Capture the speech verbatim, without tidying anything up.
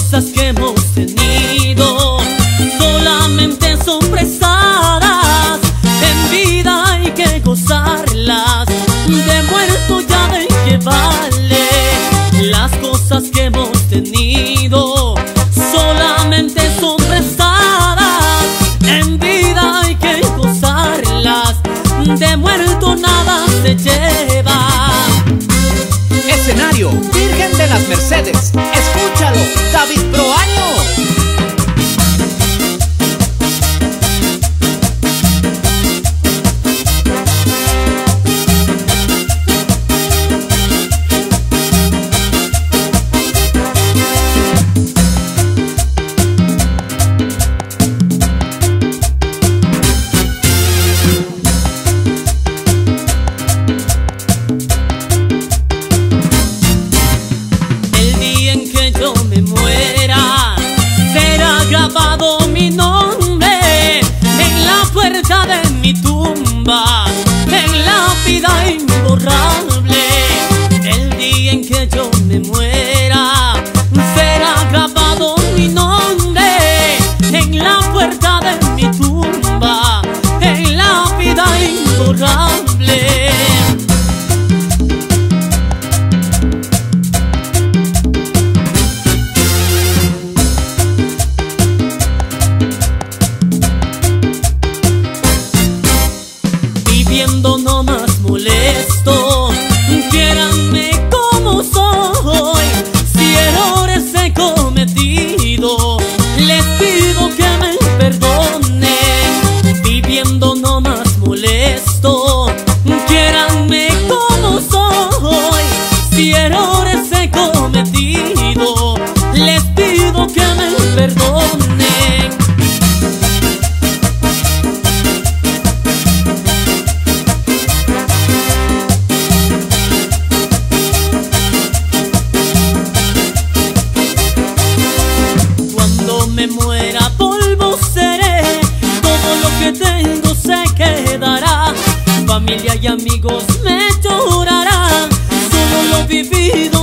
cosas que hemos tenido solamente son prestadas. En vida hay que gozarlas, de muerto ya de que vale. Las cosas que hemos tenido solamente son prestadas. En vida hay que gozarlas, de muerto nada se lleva. Escenario Virgen de las Mercedes. Escúchalo, David Proaño. Yo me muera, será grabado mi nombre en la puerta de mi tumba, en lápida imborrable. El día en que yo me muera, será grabado mi nombre en la puerta de mi tumba, en lápida imborrable. Viviendo no más molesto, quiéranme como soy. Si errores he cometido, les pido que me perdonen. Viviendo no más molesto, quiéranme como soy. Si errores he cometido, les pido que me perdonen. Me muera, polvo seré, todo lo que tengo se quedará. Familia y amigos me llorarán, solo lo vivido